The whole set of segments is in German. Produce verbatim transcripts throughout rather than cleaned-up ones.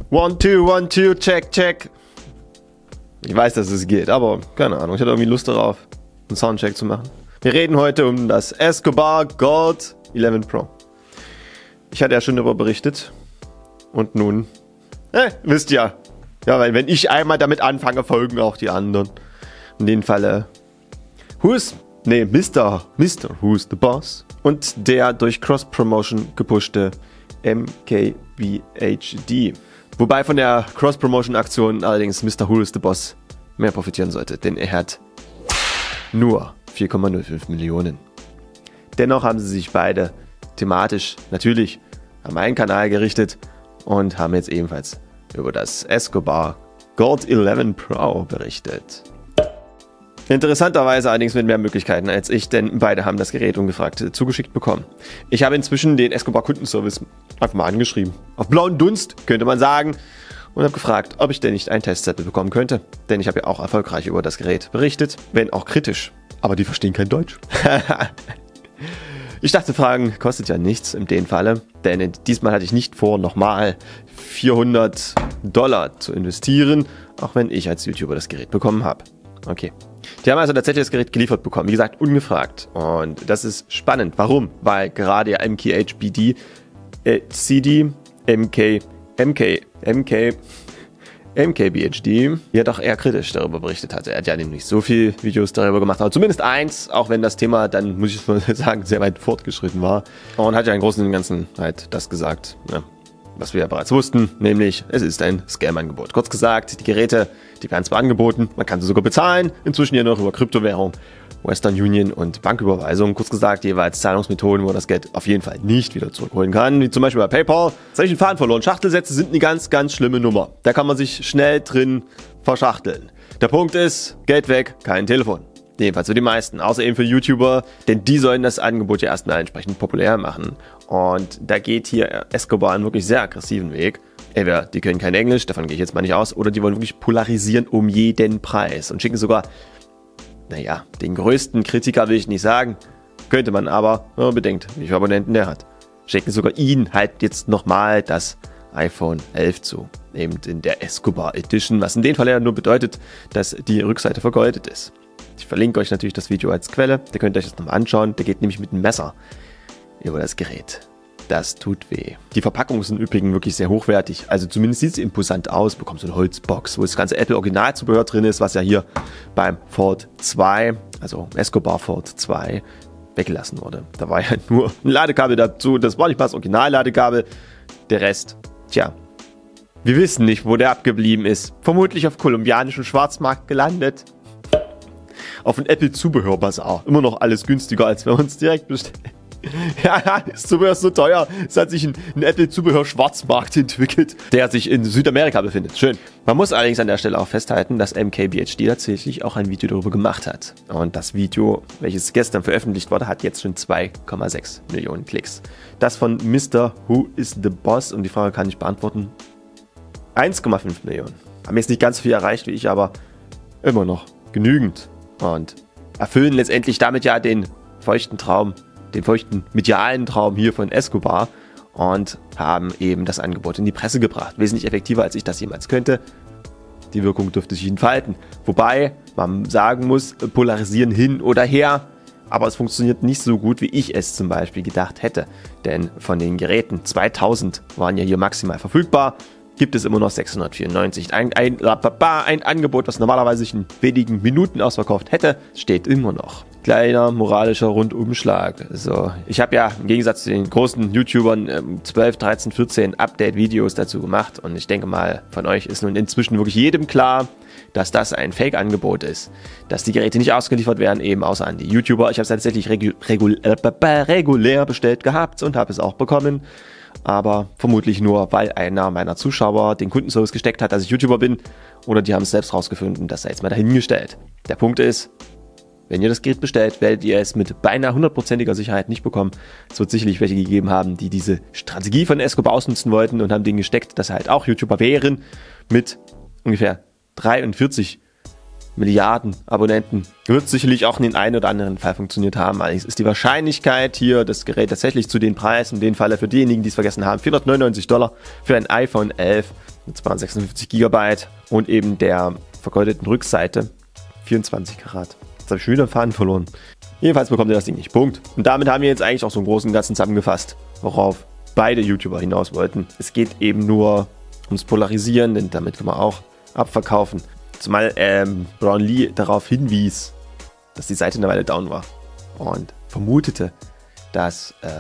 One, two, one, two, check, check. Ich weiß, dass es geht, aber keine Ahnung. Ich hatte irgendwie Lust darauf, einen Soundcheck zu machen. Wir reden heute um das Escobar Gold elf Pro. Ich hatte ja schon darüber berichtet. Und nun, eh, wisst ihr. Ja, weil wenn ich einmal damit anfange, folgen auch die anderen. In dem Falle Who's, nee, Mister Mister Who's the Boss und der durch Cross-Promotion gepushte M K B H D. Wobei von der Cross-Promotion-Aktion allerdings Mister Who's the Boss mehr profitieren sollte, denn er hat nur vier Komma null fünf Millionen. Dennoch haben sie sich beide thematisch natürlich an meinen Kanal gerichtet und haben jetzt ebenfalls über das Escobar Gold elf Pro berichtet. Interessanterweise allerdings mit mehr Möglichkeiten als ich, denn beide haben das Gerät ungefragt zugeschickt bekommen. Ich habe inzwischen den Escobar Kundenservice einfach mal angeschrieben. Auf blauen Dunst, könnte man sagen. Und habe gefragt, ob ich denn nicht ein Testzettel bekommen könnte. Denn ich habe ja auch erfolgreich über das Gerät berichtet, wenn auch kritisch. Aber die verstehen kein Deutsch. Ich dachte, Fragen kostet ja nichts in dem Falle. Denn diesmal hatte ich nicht vor, nochmal vierhundert Dollar zu investieren. Auch wenn ich als YouTuber das Gerät bekommen habe. Okay. Die haben also tatsächlich das Gerät geliefert bekommen, wie gesagt, ungefragt. Und das ist spannend. Warum? Weil gerade ja M K H B D, äh, C D, M K, M K, M K, M K B H D ja doch eher kritisch darüber berichtet hatte. Er hat ja nicht so viele Videos darüber gemacht, aber zumindest eins, auch wenn das Thema dann, muss ich mal sagen, sehr weit fortgeschritten war. Und hat ja im Großen und Ganzen halt das gesagt, ja, was wir ja bereits wussten, nämlich es ist ein Scam-Angebot. Kurz gesagt, die Geräte, die werden zwar angeboten, man kann sie sogar bezahlen, inzwischen ja noch über Kryptowährung, Western Union und Banküberweisung. Kurz gesagt, jeweils Zahlungsmethoden, wo man das Geld auf jeden Fall nicht wieder zurückholen kann, wie zum Beispiel bei PayPal. Solchen Faden verloren. Schachtelsätze sind eine ganz, ganz schlimme Nummer. Da kann man sich schnell drin verschachteln. Der Punkt ist, Geld weg, kein Telefon. Jedenfalls für die meisten, außer eben für YouTuber, denn die sollen das Angebot ja erstmal entsprechend populär machen. Und da geht hier Escobar einen wirklich sehr aggressiven Weg. Entweder die können kein Englisch, davon gehe ich jetzt mal nicht aus, oder die wollen wirklich polarisieren um jeden Preis und schicken sogar, naja, den größten Kritiker will ich nicht sagen, könnte man aber, wenn man bedenkt, wie viele Abonnenten der hat, schicken sogar ihn halt jetzt nochmal das iPhone elf zu. Eben in der Escobar Edition, was in dem Fall ja nur bedeutet, dass die Rückseite vergoldet ist. Ich verlinke euch natürlich das Video als Quelle, da könnt ihr euch das nochmal anschauen. Der geht nämlich mit einem Messer über das Gerät. Das tut weh. Die Verpackungen sind übrigens wirklich sehr hochwertig. Also zumindest sieht es imposant aus. Bekommst so eine Holzbox, wo das ganze Apple Originalzubehör drin ist, was ja hier beim Fold zwei, also Escobar Fold zwei, weggelassen wurde. Da war ja nur ein Ladekabel dazu. Das war nicht mal das Original-Ladekabel. Der Rest, tja, wir wissen nicht, wo der abgeblieben ist. Vermutlich auf kolumbianischem Schwarzmarkt gelandet. Auf ein Apple-Zubehör-Bazar. Immer noch alles günstiger, als wenn wir uns direkt bestellen. Ja, das Zubehör ist so teuer. Es hat sich ein, ein Apple-Zubehör-Schwarzmarkt entwickelt, der sich in Südamerika befindet. Schön. Man muss allerdings an der Stelle auch festhalten, dass M K B H D tatsächlich auch ein Video darüber gemacht hat. Und das Video, welches gestern veröffentlicht wurde, hat jetzt schon zwei Komma sechs Millionen Klicks. Das von Mister Who is the Boss, und die Frage kann ich beantworten, eins Komma fünf Millionen. Haben jetzt nicht ganz so viel erreicht wie ich, aber immer noch genügend. Und erfüllen letztendlich damit ja den feuchten Traum, den feuchten medialen Traum hier von Escobar und haben eben das Angebot in die Presse gebracht. Wesentlich effektiver, als ich das jemals könnte. Die Wirkung dürfte sich entfalten. Wobei man sagen muss, polarisieren hin oder her, aber es funktioniert nicht so gut, wie ich es zum Beispiel gedacht hätte. Denn von den Geräten, zweitausend waren ja hier maximal verfügbar, gibt es immer noch sechshundertvierundneunzig. Ein, ein, ein Angebot, was normalerweise sich in wenigen Minuten ausverkauft hätte, steht immer noch. Kleiner moralischer Rundumschlag. So, ich habe ja im Gegensatz zu den großen YouTubern zwölf, dreizehn, vierzehn Update-Videos dazu gemacht. Und ich denke mal, von euch ist nun inzwischen wirklich jedem klar, dass das ein Fake-Angebot ist. Dass die Geräte nicht ausgeliefert werden, eben außer an die YouTuber. Ich habe es tatsächlich regu regul regulär bestellt gehabt und habe es auch bekommen. Aber vermutlich nur, weil einer meiner Zuschauer den Kundenservice gesteckt hat, dass ich YouTuber bin. Oder die haben es selbst rausgefunden, das sei jetzt mal dahingestellt. Der Punkt ist, wenn ihr das Gerät bestellt, werdet ihr es mit beinahe hundertprozentiger Sicherheit nicht bekommen. Es wird sicherlich welche gegeben haben, die diese Strategie von Escobar ausnutzen wollten und haben den gesteckt, dass sie halt auch YouTuber wären, mit ungefähr dreiundvierzig Milliarden Abonnenten. Wird sicherlich auch in den einen oder anderen Fall funktioniert haben. Allerdings ist die Wahrscheinlichkeit hier, das Gerät tatsächlich zu den Preisen, in dem Falle für diejenigen, die es vergessen haben, vierhundertneunundneunzig Dollar für ein iPhone elf, mit zweihundertsechsundfünfzig Gigabyte und eben der vergoldeten Rückseite vierundzwanzig Karat. Jetzt habe ich schon wieder einen Faden verloren. Jedenfalls bekommt ihr das Ding nicht. Punkt. Und damit haben wir jetzt eigentlich auch so einen großen Ganzen zusammengefasst, worauf beide YouTuber hinaus wollten. Es geht eben nur ums Polarisieren, denn damit kann man auch abverkaufen. Zumal ähm, Brownlee darauf hinwies, dass die Seite eine Weile down war und vermutete, dass äh,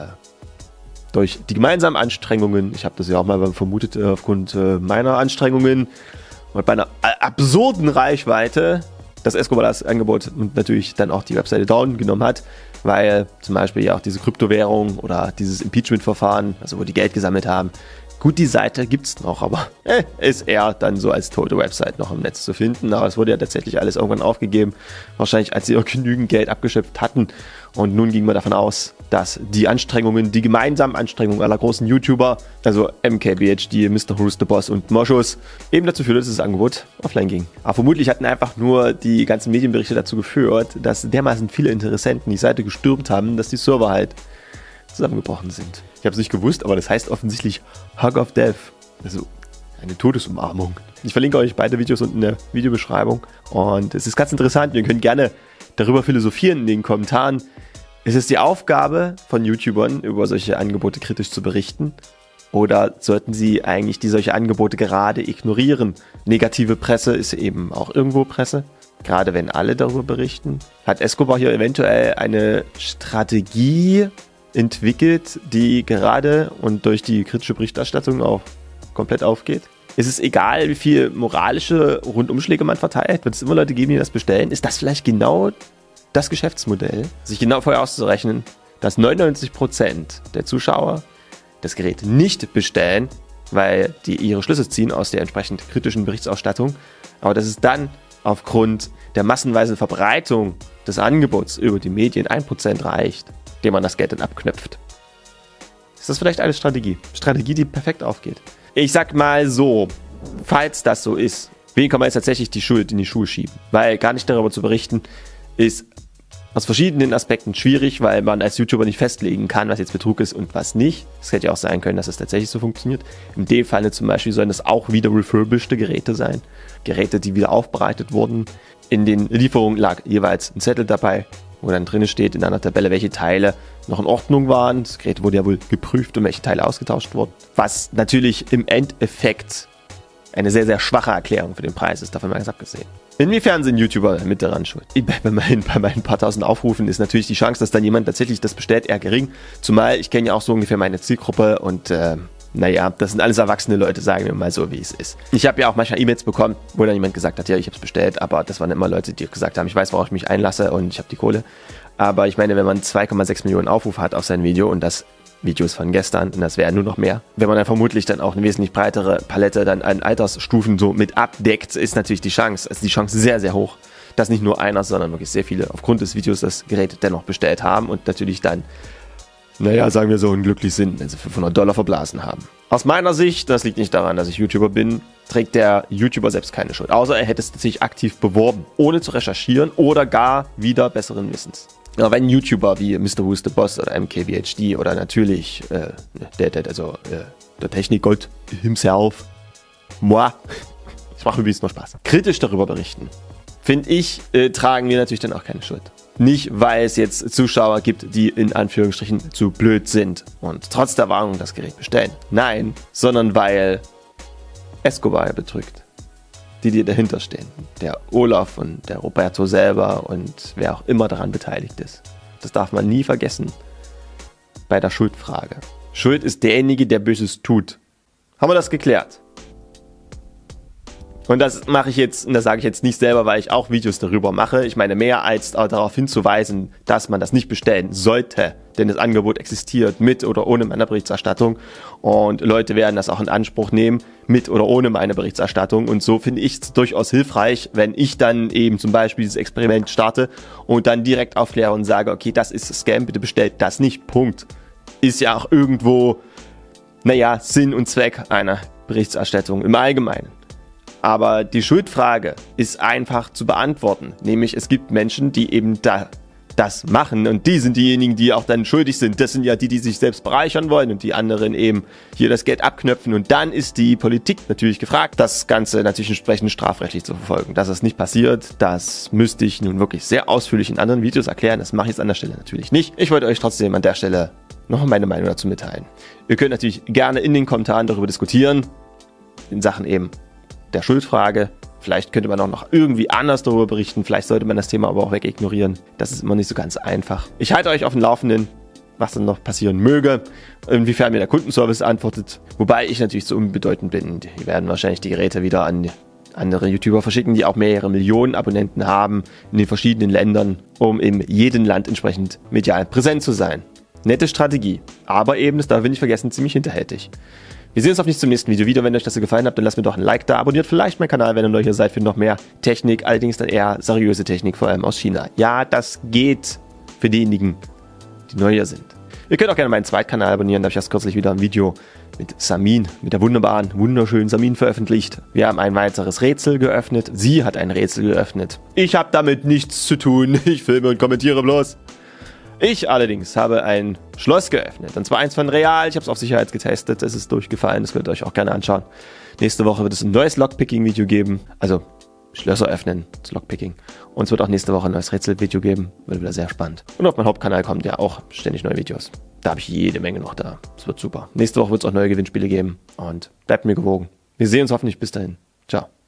durch die gemeinsamen Anstrengungen, ich habe das ja auch mal vermutet äh, aufgrund äh, meiner Anstrengungen und bei einer absurden Reichweite, dass Escobar das Angebot und natürlich dann auch die Webseite down genommen hat, weil zum Beispiel ja auch diese Kryptowährung oder dieses Impeachment-Verfahren, also wo die Geld gesammelt haben, gut, die Seite gibt es noch, aber äh, ist eher dann so als tote Website noch im Netz zu finden. Aber es wurde ja tatsächlich alles irgendwann aufgegeben, wahrscheinlich als sie auch genügend Geld abgeschöpft hatten. Und nun ging man davon aus, dass die Anstrengungen, die gemeinsamen Anstrengungen aller großen YouTuber, also M K B H D, Mister Who's the Boss und Moschus, eben dazu führte, dass das Angebot offline ging. Aber vermutlich hatten einfach nur die ganzen Medienberichte dazu geführt, dass dermaßen viele Interessenten die Seite gestürmt haben, dass die Server halt zusammengebrochen sind. Ich habe es nicht gewusst, aber das heißt offensichtlich Hug of Death. Also eine Todesumarmung. Ich verlinke euch beide Videos unten in der Videobeschreibung. Und es ist ganz interessant. Ihr könnt gerne darüber philosophieren in den Kommentaren. Ist es die Aufgabe von YouTubern, über solche Angebote kritisch zu berichten? Oder sollten sie eigentlich die solche Angebote gerade ignorieren? Negative Presse ist eben auch irgendwo Presse. Gerade wenn alle darüber berichten. Hat Escobar hier eventuell eine Strategie entwickelt, die gerade und durch die kritische Berichterstattung auch komplett aufgeht? Ist es egal, wie viel moralische Rundumschläge man verteilt? Wird es immer Leute geben, die das bestellen? Ist das vielleicht genau das Geschäftsmodell? Sich genau vorher auszurechnen, dass neunundneunzig Prozent der Zuschauer das Gerät nicht bestellen, weil die ihre Schlüsse ziehen aus der entsprechend kritischen Berichterstattung, aber dass es dann aufgrund der massenweisen Verbreitung des Angebots über die Medien ein Prozent reicht, dem man das Geld dann abknöpft. Ist das vielleicht eine Strategie? Strategie, die perfekt aufgeht. Ich sag mal so, falls das so ist, wen kann man jetzt tatsächlich die Schuld in die Schuhe schieben? Weil gar nicht darüber zu berichten, ist aus verschiedenen Aspekten schwierig, weil man als YouTuber nicht festlegen kann, was jetzt Betrug ist und was nicht. Es hätte ja auch sein können, dass es tatsächlich so funktioniert. In dem Fall zum Beispiel sollen das auch wieder refurbished Geräte sein. Geräte, die wieder aufbereitet wurden. In den Lieferungen lag jeweils ein Zettel dabei, wo dann drin steht in einer Tabelle, welche Teile noch in Ordnung waren. Das Gerät wurde ja wohl geprüft und welche Teile ausgetauscht wurden. Was natürlich im Endeffekt eine sehr, sehr schwache Erklärung für den Preis ist, davon mal ganz abgesehen. Inwiefern sind YouTuber mit daran schuld? Bei meinen, bei meinen paar tausend Aufrufen ist natürlich die Chance, dass dann jemand tatsächlich das bestellt, eher gering. Zumal ich kenne ja auch so ungefähr meine Zielgruppe und äh, naja, das sind alles erwachsene Leute, sagen wir mal so, wie es ist. Ich habe ja auch manchmal E-Mails bekommen, wo dann jemand gesagt hat, ja, ich habe es bestellt, aber das waren immer Leute, die gesagt haben, ich weiß, worauf ich mich einlasse und ich habe die Kohle. Aber ich meine, wenn man zwei Komma sechs Millionen Aufrufe hat auf sein Video und das Video ist von gestern und das wäre nur noch mehr, wenn man dann vermutlich dann auch eine wesentlich breitere Palette dann an Altersstufen so mit abdeckt, ist natürlich die Chance, also die Chance sehr, sehr hoch, dass nicht nur einer, sondern wirklich sehr viele aufgrund des Videos das Gerät dennoch bestellt haben und natürlich dann, naja, sagen wir so, unglücklich sind, wenn sie fünfhundert Dollar verblasen haben. Aus meiner Sicht, das liegt nicht daran, dass ich YouTuber bin, trägt der YouTuber selbst keine Schuld. Außer er hätte es sich aktiv beworben, ohne zu recherchieren oder gar wieder besseren Wissens. Aber wenn YouTuber wie Mister Who's the Boss oder M K B H D oder natürlich äh, der, der, also, äh, der Technikgott himself, moi, ich mache übrigens nur Spaß, kritisch darüber berichten, finde ich, äh, tragen wir natürlich dann auch keine Schuld. Nicht, weil es jetzt Zuschauer gibt, die in Anführungsstrichen zu blöd sind und trotz der Warnung das Gerät bestellen. Nein, sondern weil Escobar betrügt. Die, die dahinter stehen. Der Olaf und der Roberto selber und wer auch immer daran beteiligt ist. Das darf man nie vergessen bei der Schuldfrage. Schuld ist derjenige, der Böses tut. Haben wir das geklärt? Und das mache ich jetzt, und das sage ich jetzt nicht selber, weil ich auch Videos darüber mache. Ich meine, mehr als darauf hinzuweisen, dass man das nicht bestellen sollte, denn das Angebot existiert mit oder ohne meine Berichterstattung. Und Leute werden das auch in Anspruch nehmen, mit oder ohne meine Berichterstattung. Und so finde ich es durchaus hilfreich, wenn ich dann eben zum Beispiel dieses Experiment starte und dann direkt aufkläre und sage, okay, das ist Scam, bitte bestellt das nicht, Punkt. Ist ja auch irgendwo, naja, Sinn und Zweck einer Berichterstattung im Allgemeinen. Aber die Schuldfrage ist einfach zu beantworten. Nämlich, es gibt Menschen, die eben da das machen. Und die sind diejenigen, die auch dann schuldig sind. Das sind ja die, die sich selbst bereichern wollen und die anderen eben hier das Geld abknöpfen. Und dann ist die Politik natürlich gefragt, das Ganze natürlich entsprechend strafrechtlich zu verfolgen. Dass das nicht passiert, das müsste ich nun wirklich sehr ausführlich in anderen Videos erklären. Das mache ich jetzt an der Stelle natürlich nicht. Ich wollte euch trotzdem an der Stelle noch meine Meinung dazu mitteilen. Ihr könnt natürlich gerne in den Kommentaren darüber diskutieren, in Sachen eben der Schuldfrage. Vielleicht könnte man auch noch irgendwie anders darüber berichten. Vielleicht sollte man das Thema aber auch wegignorieren. Das ist immer nicht so ganz einfach. Ich halte euch auf dem Laufenden, was dann noch passieren möge, inwiefern mir der Kundenservice antwortet. Wobei ich natürlich so unbedeutend bin. Die werden wahrscheinlich die Geräte wieder an andere YouTuber verschicken, die auch mehrere Millionen Abonnenten haben in den verschiedenen Ländern, um in jedem Land entsprechend medial präsent zu sein. Nette Strategie, aber eben, das darf ich nicht vergessen, ziemlich hinterhältig. Wir sehen uns hoffentlich zum nächsten Video wieder. Wenn euch das so gefallen hat, dann lasst mir doch ein Like da. Abonniert vielleicht meinen Kanal, wenn ihr neu hier seid, für noch mehr Technik. Allerdings dann eher seriöse Technik, vor allem aus China. Ja, das geht für diejenigen, die neu hier sind. Ihr könnt auch gerne meinen Zweitkanal abonnieren. Da habe ich erst kürzlich wieder ein Video mit Samin, mit der wunderbaren, wunderschönen Samin veröffentlicht. Wir haben ein weiteres Rätsel geöffnet. Sie hat ein Rätsel geöffnet. Ich habe damit nichts zu tun. Ich filme und kommentiere bloß. Ich allerdings habe ein Schloss geöffnet, und zwar eins von Real. Ich habe es auf Sicherheit getestet, es ist durchgefallen, das könnt ihr euch auch gerne anschauen. Nächste Woche wird es ein neues Lockpicking-Video geben, also Schlösser öffnen, das Lockpicking. Und es wird auch nächste Woche ein neues Rätsel-Video geben, wird wieder sehr spannend. Und auf meinem Hauptkanal kommen ja auch ständig neue Videos. Da habe ich jede Menge noch da, es wird super. Nächste Woche wird es auch neue Gewinnspiele geben und bleibt mir gewogen. Wir sehen uns hoffentlich bis dahin. Ciao.